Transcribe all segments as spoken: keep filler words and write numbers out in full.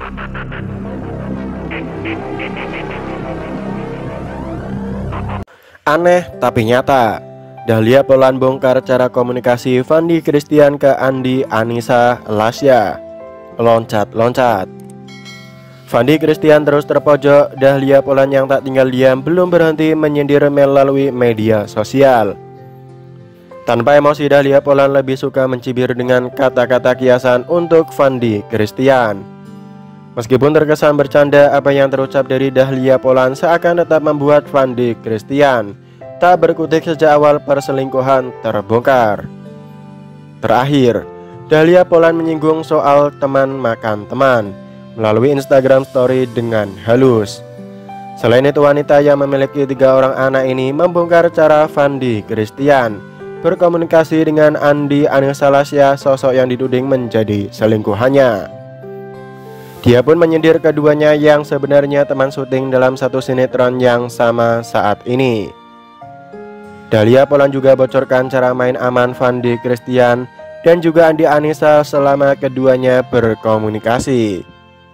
Aneh tapi nyata, Dahlia Poland bongkar cara komunikasi Fandi Christian ke Andi Anissa Lasya. Loncat-loncat. Fandi Christian terus terpojok, Dahlia Poland yang tak tinggal diam belum berhenti menyindir melalui media sosial. Tanpa emosi, Dahlia Poland lebih suka mencibir dengan kata-kata kiasan untuk Fandi Christian. Meskipun terkesan bercanda, apa yang terucap dari Dahlia Poland seakan tetap membuat Fandi Christian tak berkutik sejak awal perselingkuhan terbongkar. Terakhir, Dahlia Poland menyinggung soal teman makan teman melalui Instagram Story dengan halus. Selain itu, wanita yang memiliki tiga orang anak ini membongkar cara Fandi Christian berkomunikasi dengan Andi Anissa Lasya, sosok yang dituding menjadi selingkuhannya. Dia pun menyindir keduanya yang sebenarnya teman syuting dalam satu sinetron yang sama saat ini. Dahlia Poland juga bocorkan cara main aman Fandi Christian dan juga Andi Anissa selama keduanya berkomunikasi.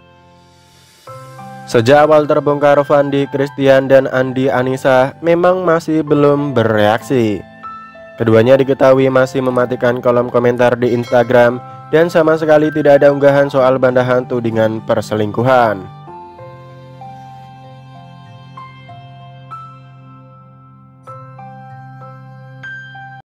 Sejak awal terbongkar, Fandi Christian dan Andi Anissa memang masih belum bereaksi. Keduanya diketahui masih mematikan kolom komentar di Instagram dan sama sekali tidak ada unggahan soal bandahan tudingan perselingkuhan.